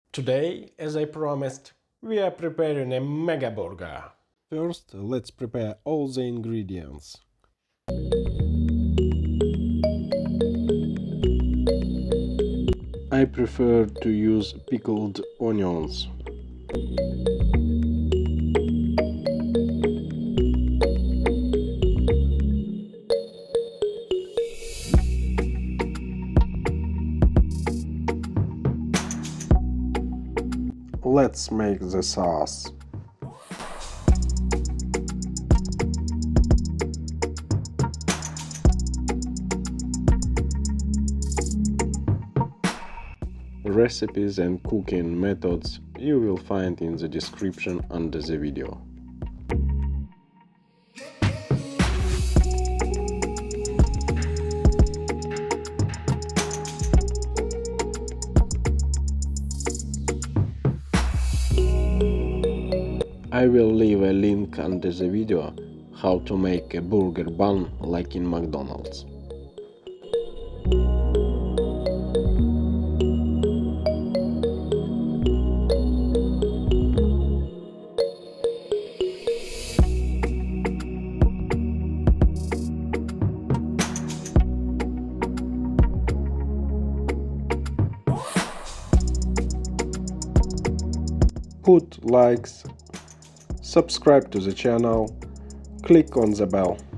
Today, as I promised, we are preparing a mega burger. First, let's prepare all the ingredients. I prefer to use pickled onions. Let's make the sauce. Recipes and cooking methods you will find in the description under the video. I will leave a link under the video how to make a burger bun like in McDonald's. Put likes, subscribe to the channel, click on the bell.